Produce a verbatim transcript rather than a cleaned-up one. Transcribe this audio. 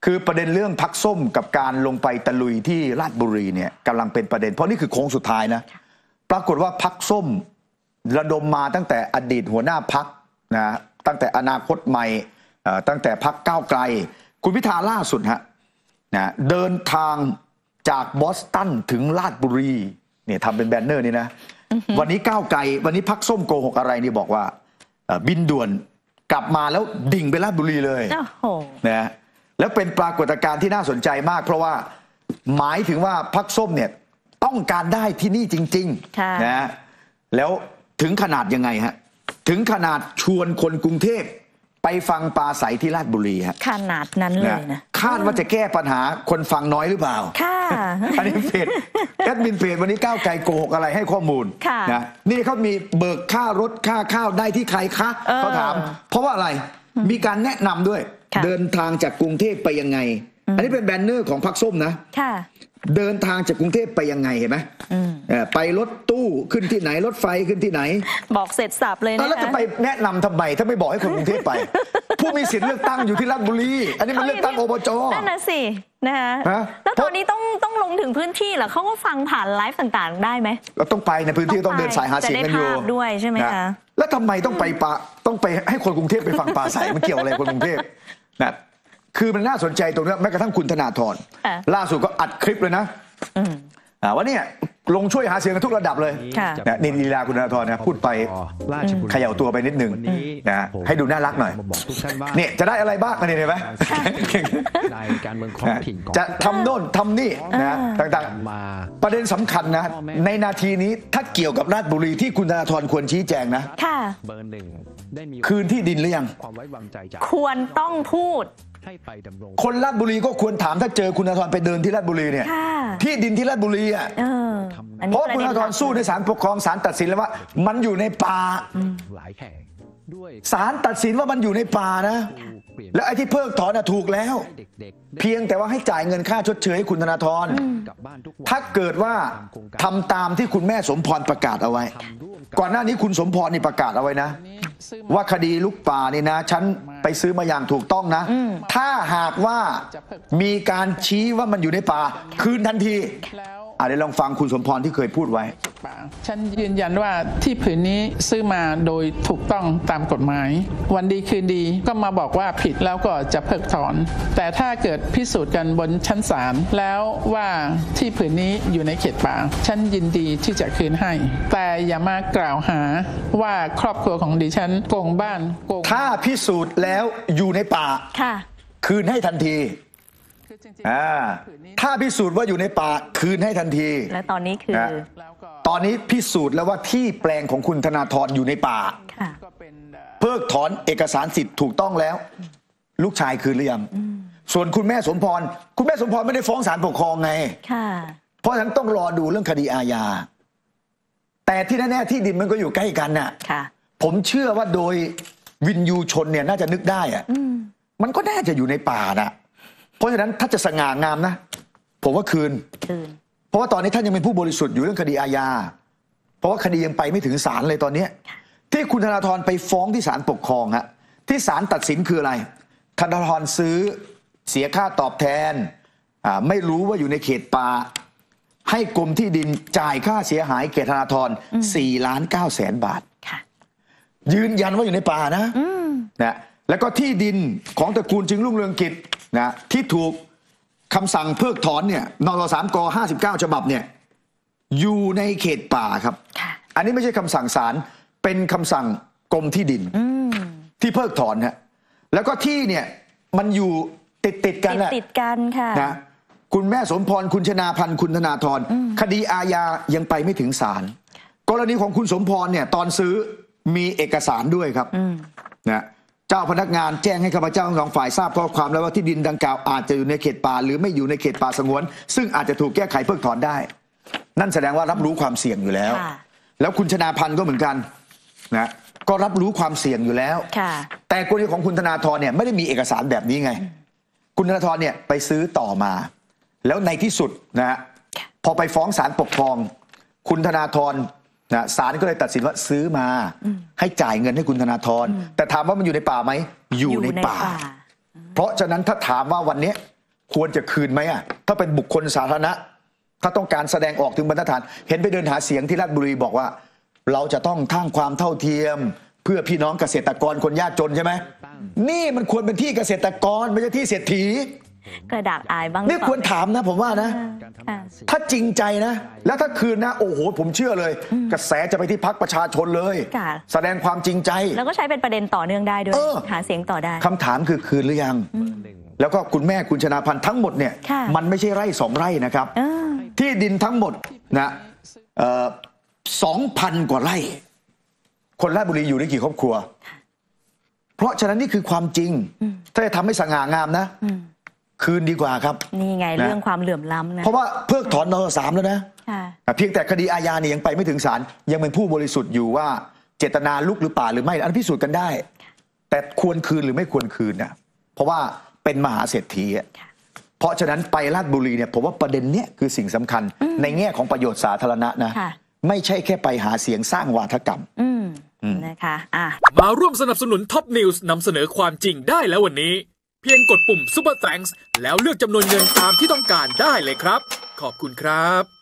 คือประเด็นเรื่องพักส้มกับการลงไปตะลุยที่ราชบุรีเนี่ยกำลังเป็นประเด็นเพราะนี่คือโค้งสุดท้ายนะปรากฏว่าพักส้มระดมมาตั้งแต่อดีตหัวหน้าพักนะตั้งแต่อนาคตใหม่ตั้งแต่พักก้าวไกลคุณพิธาล่าสุดฮะนะเดินทางจากบอสตันถึงราชบุรีเนี่ยทำเป็นแบนเนอร์นี่นะวันนี้ก้าวไกลวันนี้พักส้มโกหกอะไรนี่บอกว่าบินด่วนกลับมาแล้วดิ่งไปราชบุรีเลยนะแล้วเป็นปรากฏการณ์ที่น่าสนใจมากเพราะว่าหมายถึงว่าพรรคส้มเนี่ยต้องการได้ที่นี่จริงๆนะแล้วถึงขนาดยังไงฮะถึงขนาดชวนคนกรุงเทพไปฟังปราศัยที่ราชบุรีฮะขนาดนั้นเลยนะคาดว่าจะแก้ปัญหาคนฟังน้อยหรือเปล่าค่ะอันนี้เพจแอดมินเพจวันนี้ก้าวไกลโกหกอะไรให้ข้อมูลนะนี่เขามีเบิกค่ารถค่าข้าวได้ที่ใครคะเขาถามเพราะว่าอะไรมีการแนะนำด้วยเดินทางจากกรุงเทพไปยังไงอันนี้เป็นแบนเนอร์ของพรรคส้มนะเดินทางจากกรุงเทพไปยังไงเห็นไหมไปรถตู้ขึ้นที่ไหนรถไฟขึ้นที่ไหนบอกเสร็จสับเลยนะแล้วจะไปแนะนำทำไมถ้าไม่บอกให้คนกรุงเทพไป ผู้มีสิทธิ์เลือกตั้งอยู่ที่ราชบุรีอันนี้มันเลือกตั้งอบจนั่นน่ะสินะคะแล้วตอนนี้ต้องต้องลงถึงพื้นที่เหรอเขาก็ฟังผ่านไลฟ์ต่างๆได้ไหมเราต้องไปในพื้นที่ต้องเดินสายหาเสียงกันอยู่ด้วยใช่ไหมคะแล้วทำไมต้องไปปะต้องไปให้คนกรุงเทพไปฟังปราศัยมันเกี่ยวอะไรคนกรุงเทพนะคือมันน่าสนใจตรงนี้แม้กระทั่งคุณธนาธรล่าสุดก็อัดคลิปเลยนะว่าเนี่ยลงช่วยหาเสียงกันทุกระดับเลยนี่ลีลาคุณธนาธรนะพูดไปเขย่าตัวไปนิดนึงนะให้ดูน่ารักหน่อยเนี่ยจะได้อะไรบ้างกันเห็นไหมจะทำโน่นทำนี่นะต่างๆประเด็นสำคัญนะในนาทีนี้ถ้าเกี่ยวกับราชบุรีที่คุณธนาธรควรชี้แจงนะคืนที่ดินหรือยังควรต้องพูดคนราชบุรีก็ควรถามถ้าเจอคุณธนาธรไปเดินที่ราชบุรีเนี่ยที่ดินที่ราชบุรีอ่ะเพราะคุณธนาธรสู้ในศาลปกครองศาลตัดสินแล้วว่ามันอยู่ในป่าศาลตัดสินว่ามันอยู่ในป่านะแล้วไอ้ที่เพิกถอนถูกแล้วเพียงแต่ว่าให้จ่ายเงินค่าชดเชยให้คุณธนาธรถ้าเกิดว่าทำตามที่คุณแม่สมพรประกาศเอาไว้ก่อนหน้านี้คุณสมพรนี่ประกาศเอาไว้นะว่าคดีลุกป่านี่นะฉันไปซื้อมาอย่างถูกต้องนะถ้าหากว่ามีการชี้ว่ามันอยู่ในป่าคืนทันทีอ่ะเดี๋ยวลองฟังคุณสมพรที่เคยพูดไว้ฉันยืนยันว่าที่ผืนนี้ซื้อมาโดยถูกต้องตามกฎหมายวันดีคืนดีก็มาบอกว่าผิดแล้วก็จะเพิกถอนแต่ถ้าเกิดพิสูจน์กันบนชั้นศาลแล้วว่าที่ผืนนี้อยู่ในเขตป่าฉันยินดีที่จะคืนให้แต่อย่ามากล่าวหาว่าครอบครัวของดิฉันโกงบ้านโกงถ้าพิสูจน์แล้วอยู่ในป่าคืนให้ทันทีอ่าถ้าพิสูจน์ว่าอยู่ในป่าคืนให้ทันทีและตอนนี้คือตอนนี้พิสูจน์แล้วว่าที่แปลงของคุณธนาธรอยู่ในป่าเพิกถอนเอกสารสิทธิ์ถูกต้องแล้วลูกชายคืนหรือยังส่วนคุณแม่สมพรคุณแม่สมพรไม่ได้ฟ้องศาลปกครองไงเพราะฉะนั้นต้องรอดูเรื่องคดีอาญาแต่ที่แน่ๆที่ดินมันก็อยู่ใกล้กันน่ะผมเชื่อว่าโดยวินยูชนเนี่ยน่าจะนึกได้อะมันก็น่าจะอยู่ในป่าน่ะเพราะฉะนั้นถ้าจะสง่างามนะผมว่าคืนเพราะว่าตอนนี้ท่านยังเป็นผู้บริสุทธิ์อยู่เรื่องคดีอาญาเพราะว่าคดียังไปไม่ถึงศาลเลยตอนนี้ที่คุณธนาธรไปฟ้องที่ศาลปกครองฮะที่ศาลตัดสินคืออะไรธนาธรซื้อเสียค่าตอบแทนไม่รู้ว่าอยู่ในเขตป่าให้กรมที่ดินจ่ายค่าเสียหายแก่ธนาธรสี่ล้านเก้าแสนบาทยืนยันว่าอยู่ในป่านะนะแล้วก็ที่ดินของตระกูลจึงรุ่งเรืองกิจนะที่ถูกคำสั่งเพิกถอนเนี่ยนสามกห้าสิบเก้าฉบับเนี่ยอยู่ในเขตป่าครับอันนี้ไม่ใช่คำสั่งศาลเป็นคำสั่งกรมที่ดินที่เพิกถอนฮะแล้วก็ที่เนี่ยมันอยู่ติดติดกันติดกันค่ะนะคุณแม่สมพรคุณชนาพันธ์คุณธนาธรคดีอาญายังไปไม่ถึงศาลกรณีของคุณสมพรเนี่ยตอนซื้อมีเอกสารด้วยครับนะเจ้าพนักงานแจ้งให้ข้าพเจ้าทั้งสองฝ่ายทราบข้อความแล้วว่าที่ดินดังกล่าวอาจจะอยู่ในเขตป่าหรือไม่อยู่ในเขตป่าสงวนซึ่งอาจจะถูกแก้ไขเพิกถอนได้นั่นแสดงว่ารับรู้ความเสี่ยงอยู่แล้วแล้วคุณชนาพันธ์ก็เหมือนกันนะก็รับรู้ความเสี่ยงอยู่แล้วแต่กรณีของคุณธนาธรเนี่ยไม่ได้มีเอกสารแบบนี้ไงคุณธนาธรเนี่ยไปซื้อต่อมาแล้วในที่สุดนะฮะพอไปฟ้องศาลปกครองคุณธนาธรนะศาลก็เลยตัดสินว่าซื้อมาให้จ่ายเงินให้คุณธนาธรแต่ถามว่ามันอยู่ในป่าไหมอยู่ในป่าเพราะฉะนั้นถ้าถามว่าวันนี้ควรจะคืนไหมอ่ะถ้าเป็นบุคคลสาธารณะถ้าต้องการแสดงออกถึงบรรทัดฐานเห็นไปเดินหาเสียงที่ราชบุรีบอกว่าเราจะต้องทั้งความเท่าเทียมเพื่อพี่น้องเกษตรกรคนยากจนใช่ไหมนี่มันควรเป็นที่เกษตรกรไม่ใช่ที่เศรษฐีกระดาษอายบ้างนี่ควรถามนะผมว่านะถ้าจริงใจนะแล้วถ้าคืนนะโอ้โหผมเชื่อเลยกระแสจะไปที่พรรคประชาชนเลยแสดงความจริงใจแล้วก็ใช้เป็นประเด็นต่อเนื่องได้ด้วยหาเสียงต่อได้คำถามคือคืนหรือยังแล้วก็คุณแม่คุณชนาพันธ์ทั้งหมดเนี่ยมันไม่ใช่ไร่สองไร่นะครับที่ดินทั้งหมดนะสองพันกว่าไร่คนราชบุรีอยู่ได้กี่ครอบครัวเพราะฉะนั้นนี่คือความจริงถ้าจะทำให้สง่างามนะคืนดีกว่าครับนี่ไงเรื่องความเหลื่อมล้ำนะเพราะว่าเพิกถอนนสามแล้วนะเพียงแต่คดีอาญาเนี่ยยังไปไม่ถึงศาลยังเป็นผู้บริสุทธิ์อยู่ว่าเจตนาลุกหรือเปล่าหรือไม่อันพิสูจน์กันได้แต่ควรคืนหรือไม่ควรคืนนะเพราะว่าเป็นมหาเศรษฐีเพราะฉะนั้นไปราชบุรีเนี่ยผมว่าประเด็นเนี้ยคือสิ่งสำคัญในแง่ของประโยชน์สาธารณะนะไม่ใช่แค่ไปหาเสียงสร้างวาทกรรมนะคะอ่ะมาร่วมสนับสนุนท็อปนิวส์นำเสนอความจริงได้แล้ววันนี้เพียงกดปุ่ม Super Thanks แล้วเลือกจำนวนเงินตามที่ต้องการได้เลยครับขอบคุณครับ